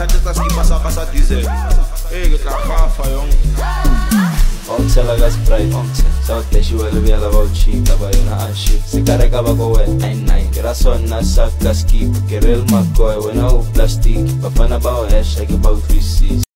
gente está skipa sa casa diesel. Que trafafa, jong. Onse la Sprite, sa fleshi wele via la vauci, taba yona anshi. Se carga ba ko we, nine. Kira sonna sa kaski, kerel makoy, wena u plastic. Bafana ba o hash, like about 3 C's.